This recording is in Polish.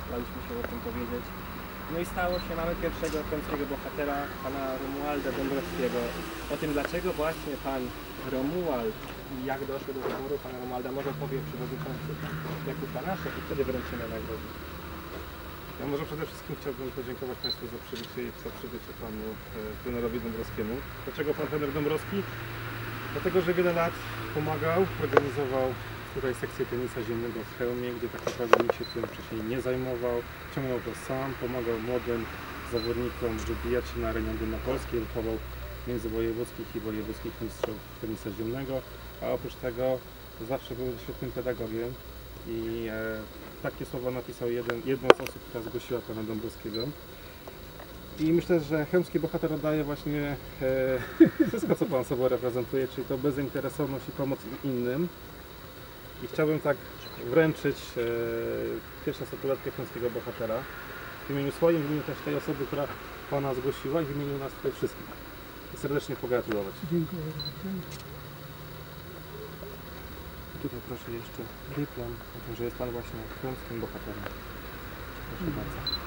staraliśmy się o tym powiedzieć. No i stało się, mamy pierwszego chełmskiego bohatera, pana Romualda Dąbrowskiego. O tym, dlaczego właśnie pan Romuald i jak doszło do wyboru pana Romualda, może powie przewodniczący Jakub Banaszek i wtedy wręczymy nagrodę. Ja może przede wszystkim chciałbym podziękować Państwu za przybycie Panu trenerowi Dąbrowskiemu. Dlaczego Pan trener Dąbrowski? Dlatego, że wiele lat pomagał, organizował tutaj sekcję tenisa ziemnego w Chełmie, gdzie tak naprawdę nikt się tym wcześniej nie zajmował. Ciągnął to sam, pomagał młodym zawodnikom wybijać się na arenie ogólnopolskiej, wychował międzywojewódzkich i wojewódzkich mistrzów tenisa ziemnego, a oprócz tego zawsze był świetnym pedagogiem i takie słowa napisał jedna z osób, która zgłosiła Pana Dąbrowskiego. I myślę, że chełmski bohater oddaje właśnie wszystko, co Pan sobą reprezentuje, czyli to bezinteresowność i pomoc innym. I chciałbym tak wręczyć pierwszą statuetkę chełmskiego bohatera w imieniu swoim, w imieniu też tej osoby, która Pana zgłosiła i w imieniu nas tutaj wszystkich. I serdecznie pogratulować. Dziękuję bardzo. Tutaj proszę jeszcze dyplom o tym, że jest Pan właśnie chełmskim bohaterem. Proszę bardzo.